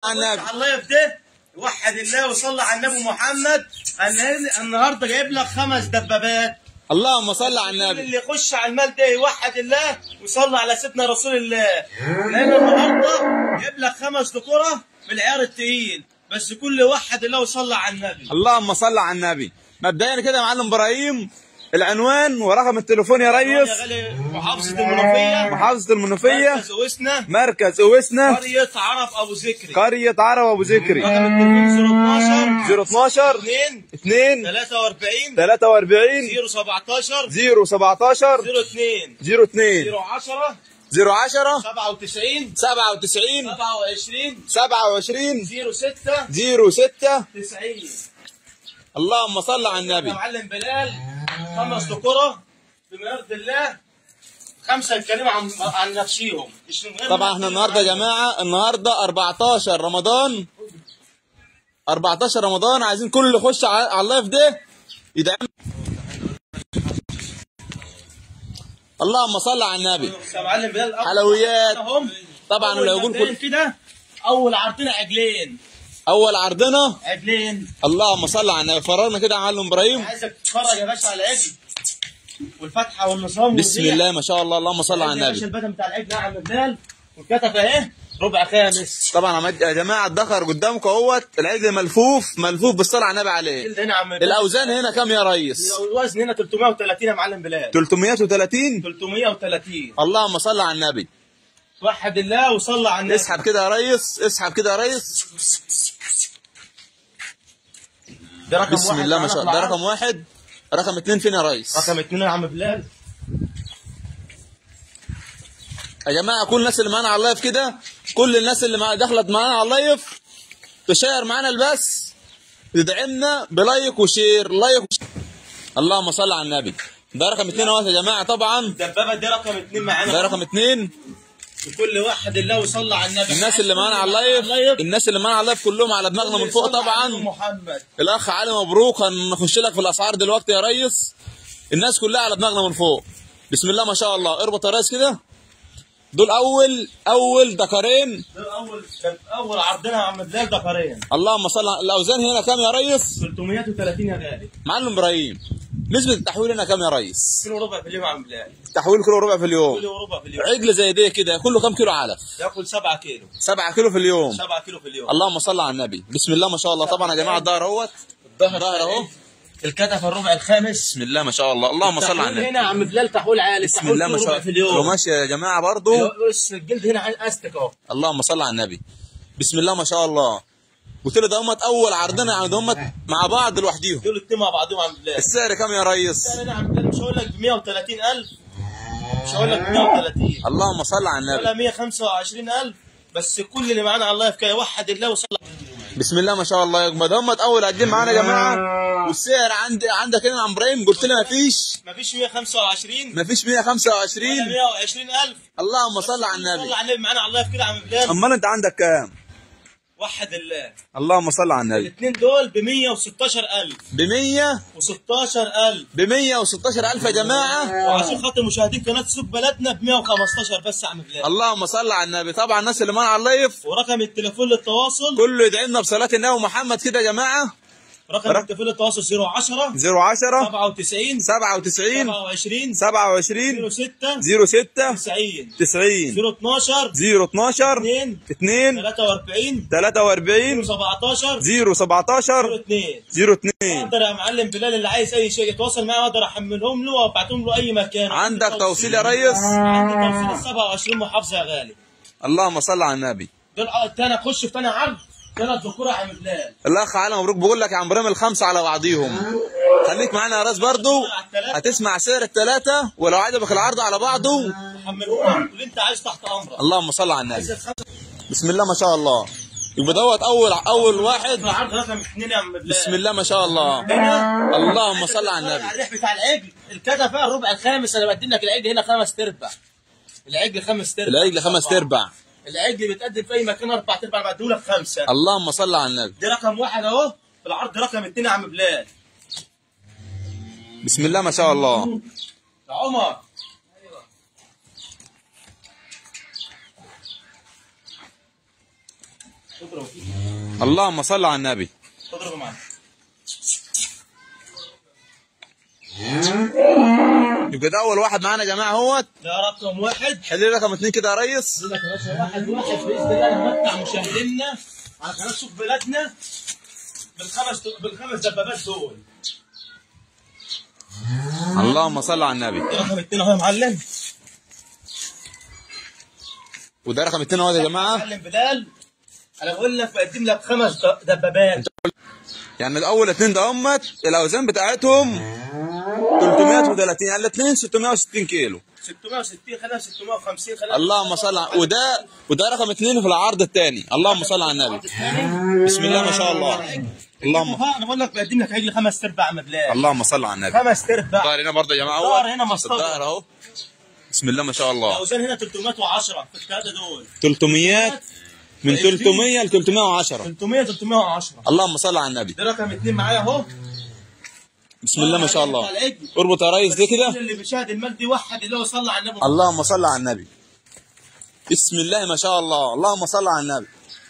على اللايف ده وحد الله وصلى على النبي محمد. النهارده جايب لك 5 دبابات. اللهم صل على النبي. اللي يخش على المال ده يوحد الله ويصلي على سيدنا رسول الله. لان النهارده جايب لك 5 ذكوره بالعيار التقيل، بس كل وحد الله وصلى على النبي. اللهم صل على النبي. مبدئيا كده يا معلم ابراهيم، العنوان ورقم التليفون يا ريس. يا غالي محافظة المنوفية. محافظة المنوفية. مركز أوسنا. مركز أوسنا. قرية عرب أبو ذكري. قرية عرب أبو ذكري. رقم التليفون 012 2 43 43 017 017 02 02 010 010 97 97 27 27 06 06 90. اللهم صل على النبي. يا معلم بلال 5 ذكورة بمرض الله، 5 يتكلموا عن نفسيهم. طبعا احنا النهارده يا جماعه، النهارده 14 رمضان. 14 رمضان، عايزين كل اللي يخش على اللايف ده يدعم. اللهم صل على النبي. يا معلم بلال حلويات طبعا اللي هيقول كل كده. اول عرضنا عجلين. اول عرضنا عجلين. اللهم صل على النبي. فررنا كده يا معلم ابراهيم. عايزك تتفرج يا باشا على العجل والفتحه والنظام. بسم الله ما شاء الله. اللهم صل على النبي. يا باشا البدن بتاع العجل يا عم بلال والكتف اهي ربع خامس. طبعا يا جماعه الدخر قدامكم اهوت، العجل ملفوف بالصلاه على النبي عليه. هنا عم الاوزان هنا كام يا ريس؟ الوزن هنا 330 يا معلم بلال. 330 330. اللهم صل على النبي. وحد الله وصلى على النبي. اسحب كده يا ريس، اسحب كده يا ريس. ده رقم بسم واحد. الله ما شاء الله. ده رقم 1. رقم 2 فين يا ريس؟ رقم 2 يا عم بلال. يا جماعه كل الناس اللي معانا على اللايف كده، كل الناس اللي دخلت معانا على اللايف تشير معانا البث، تدعمنا بلايك وشير. اللهم صل على النبي. ده رقم 2 اهوت يا جماعه. طبعا الدبابه دي رقم 2 معانا. ده رقم 2. وكل واحد الله وصلى على النبي. الناس اللي معانا على اللايف، الناس اللي معانا على اللايف كلهم على دماغنا من فوق طبعا. محمد الاخ علي مبروك، هنخش لك في الاسعار دلوقتي يا ريس. الناس كلها على دماغنا من فوق. بسم الله ما شاء الله. اربط يا ريس كده. دول اول دكارين. دول اول عرضنا يا عم بلال دكارين. اللهم صل على الاوزان هنا كام يا ريس؟ 330 يا غالي. معلم ابراهيم، نسبة التحويل هنا كام يا ريس؟ كيلو ربع في اليوم يا عم بلال. تحويل كيلو ربع في اليوم. كيلو ربع في اليوم. عجل زي ده كده كله كام كيلو علف؟ ياكل 7 كيلو. 7 كيلو في اليوم. 7 كيلو في اليوم. اللهم صل على النبي. بسم الله ما شاء الله. طبعا يا جماعه الظهر اهوت. الظهر اهو. الكتف الربع الخامس. بسم الله ما شاء الله. اللهم صل على النبي. هنا يا عم بلال تحويل عالي. بسم الله ما شاء الله. ماشي يا جماعه برضه. بص الجلد هنا استك اهو. اللهم صل على النبي. بسم الله ما شاء الله. قلت له دمت اول عرضنا يعني دمت مع بعض لوحديهم. دول الاثنين مع بعضهم يا عم بلال. السعر كام يا ريس؟ السعر يا عم بلال مش هقول لك ب 130,000. مش هقول لك ب 130. اللهم صل على النبي. ولا 125,000. بس كل اللي معانا على اللايف كده يوحد الله وصلى. بسم الله ما شاء الله. يا دمت اول قدين معانا يا جماعه. والسعر عندك هنا يا عم ابراهيم قلت لي مفيش 125. مفيش 125 ولا 120,000. اللهم صل على النبي. صلى على النبي معانا على اللايف كده يا عم بلال. امال انت عندك كام؟ وحد الله. اللهم صل على النبي. الاثنين دول ب 116,000. ب 116,000. ب 116,000 يا جماعه. وعشان خاطر مشاهدين قناه سوق بلدنا ب 115 بس يا عم بلال. اللهم صل على النبي. طبعا الناس اللي معانا على اللايف ورقم التليفون للتواصل كله يدعي لنا بصلاه النبي محمد كده يا جماعه. رقم التليفون للتواصل 010 97 97 27 06 06 90 012 2 43 017 017 02. اقدر يا معلم بلال اللي عايز اي شيء يتواصل معايا اقدر احملهم له وابعتهم له اي مكان. عندك توصيل يا ريس؟ عندي توصيل 27 محافظه يا غالي. اللهم صل على النبي. دول تاني اخش في تاني عرض 3 ذكور يا عم بلال. الاخ علي مبروك بيقول لك يا عم ابراهيم ال5 على بعضيهم. خليك معانا يا راس برضه هتسمع سعر ال3 ولو عجبك العرض على بعضه حملهم اللي انت عايز تحت امرك. اللهم صل على النبي. بسم الله ما شاء الله. يبقى دوت اول واحد. العرض رقم 2 يا عم بلال. بسم الله ما شاء الله. اللهم صل على النبي. الريح بتاع العجل الكتف فيها الربع الخامس. انا بدي لك العجل هنا 5/4. العجل 5/4. العجل 5/4. العجل بيتقدم في اي مكان 4/4 بديهولك 5. اللهم صل على النبي. دي رقم 1 اهو. العرض رقم 2 يا عم بلال. بسم الله ما شاء الله. يا عمر اضرب فيه. اللهم صل على النبي. اضرب معاك. يبقى ده اول واحد معانا يا جماعه اهوت. ده رقم واحد. حل لي رقم 2 كده يا ريس. لك يا باشا واحد باذن الله نمتع مشاهدينا على قناه شوف بلادنا بالخمس دبابات دول. اللهم صل على النبي. ده رقم 2 اهو يا معلم. وده رقم 2 اهو يا جماعه. معلم بلال انا بقول لك بقدم لك 5 دبابات. يعني الاول 2 ده همت الاوزان بتاعتهم 330 يعني الاثنين 660 كيلو. 660 خليها 650 خليها. اللهم صل على وده رقم 2 في العرض الثاني. اللهم صل على النبي. بسم الله ما شاء الله. اللهم انا بقول لك بقدم لك عجل 5 ارباع مبلغ. اللهم صل على النبي. 5 ارباع. الظهر هنا برضه يا جماعه اهو. الظهر هنا مصطفى. الظهر اهو. بسم الله ما شاء الله. الاوزان هنا 310 في الثلاثه دول. 300 من 300 ل 310. 310. اللهم صل على النبي. ده رقم 2 معايا اهو. بسم الله ما شاء الله. اربط يا ريس دي كده. اللي بيشاهد المال دي وحد اللي هو صلى على النبي. اللهم صل على النبي. بسم الله ما شاء الله. اللهم صل على النبي.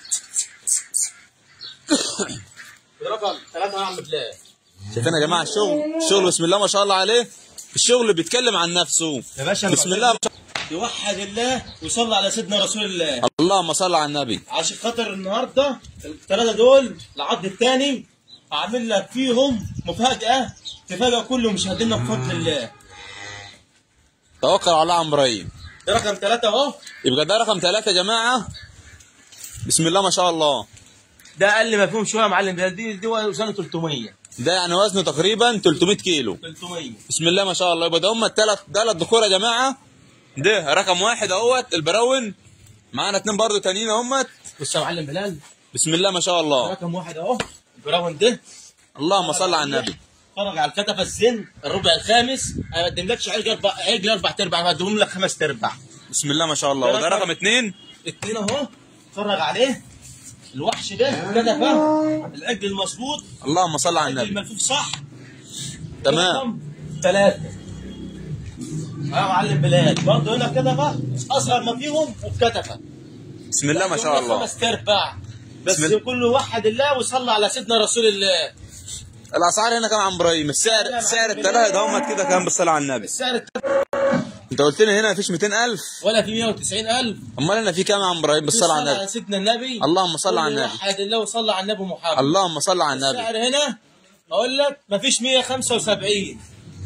رقم 3 يا عم بلال. شايفين يا جماعه الشغل بسم الله ما شاء الله عليه. الشغل بيتكلم عن نفسه يا باشا. بسم الله ما شاء الله. يوحد الله ويصلي على سيدنا رسول الله. اللهم صل على النبي. عشان خاطر النهارده الثلاثه دول العض الثاني هعمل لك فيهم مفاجاه تفاجئ كل مشاهدينا بفضل الله. توكل على الله يا عم ابراهيم. ده رقم 3 اهو. يبقى ده رقم 3 يا جماعه. بسم الله ما شاء الله. ده اقل ما فيهم شويه يا معلم. دي وزنه 300. ده يعني وزنه تقريبا 300 كيلو. 300. بسم الله ما شاء الله. يبقى ده هم الثلاث ذكور يا جماعه. ده رقم 1 اهوت البراون. معانا 2 برضه تانيين اهمت. بص يا معلم بلال. بسم الله ما شاء الله. رقم 1 اهو البراون ده. اللهم صل على النبي. اتفرج على الكتفه الزن الربع الخامس. ما اقدملكش عجل 4 ارباع بدهم لك 5 ارباع. بسم الله ما شاء الله. وده رقم 2. 2 اهو. اتفرج عليه. الوحش ده الكتفه العجل المظبوط. اللهم صل على العجل النبي. الملفوف صح. تمام. 3 يا معلم بلال. برضه هنا كتفه اصغر ما فيهم والكتفه. بسم الله ما شاء الله. 5 ارباع بس كل وحد الله وصلى على سيدنا رسول الله. الاسعار هنا كام يا عم ابراهيم؟ سعر الثلاثه ده هم كده كام بالصلاه على النبي؟ السعر انت قلت لي هنا مفيش 200,000 ولا في 190,000. امال هنا في كام يا عم ابراهيم بالصلاه على النبي؟ على سيدنا النبي. اللهم صل على النبي. وحد الله وصلى على النبي محمد. اللهم صل على النبي. السعر هنا اقول لك مفيش 175.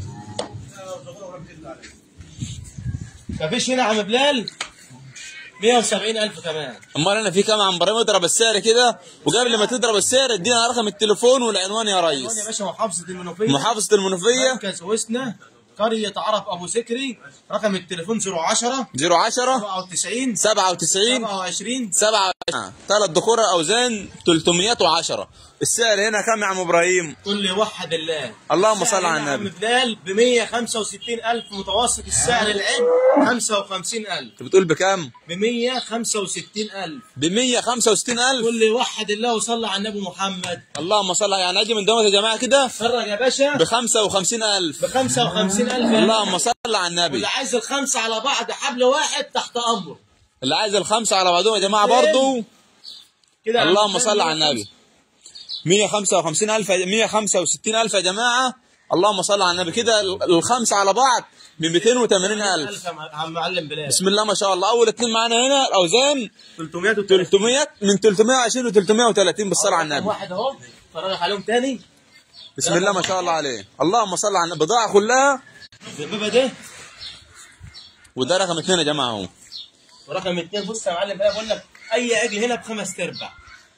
مفيش هنا يا عم بلال 170,000 كمان. امال انا في كام يا عم ابراهيم؟ اضرب السعر كده وقبل ما تضرب السعر ادينا رقم التليفون والعنوان يا ريس. يا باشا محافظه المنوفيه. محافظه المنوفيه. مركز وسنه قريه عرب ابو سكري. رقم التليفون 010 97 27 3 ذكور اوزان 310. السعر هنا كام يا عم ابراهيم؟ كل وحد الله. اللهم صل على النبي. عم بلال ب 165,000 متوسط السعر العين 55,000. انت بتقول بكام؟ ب 165,000. ب 165,000. كل وحد الله وصلى على النبي محمد. اللهم صل. يعني اجي من دوت يا جماعه كده اتفرج يا باشا ب 55,000. ب 55,000. اللهم صل على النبي. واللي عايز الخمسه على بعض حبل واحد تحت امره. اللي عايز الخمسه على بعضهم يا جماعه برضه كده. اللهم صل على النبي. 155,000 165,000 يا جماعه. اللهم صل على النبي. كده الخمسه على بعض ب 280,000 يا عم معلم بلال. بسم الله ما شاء الله. اول 2 معانا هنا الاوزان 300 من 320 و 330 بالصلاه على النبي. واحد اهو اتفرج عليهم تاني. بسم الله ما شاء الله عليه. اللهم صل على النبي. بضاعه كلها. الدبابه ده وده رقم 2 يا جماعه اهو. ورقم 2 بص يا معلم بقى بقول لك اي عجل هنا ب5 ارباع.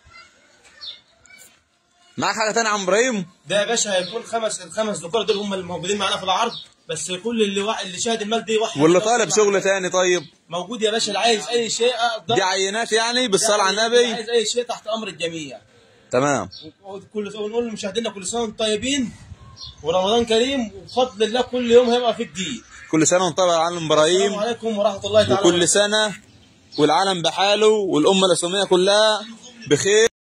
معاك حاجه ثانيه يا عم ابراهيم؟ ده يا باشا هيكون الخمس ذكور دول هم الموجودين معانا في العرض. بس كل اللي شاهد المال دي واحد. واللي طالب شغل ثاني طيب موجود يا باشا. اللي عايز اي شيء اقدر. دي عينات يعني بالصلاه على النبي. اللي عايز اي شيء تحت امر الجميع. تمام. ونقول لمشاهدينا كل سنه وانتم طيبين ورمضان كريم وبفضل الله كل يوم هيبقى في جديد. كل سنه وانت طيب يا معلم ابراهيم. السلام عليكم ورحمه الله تعالى. وكل سنه والعالم بحاله والامه الاسلاميه كلها بخير.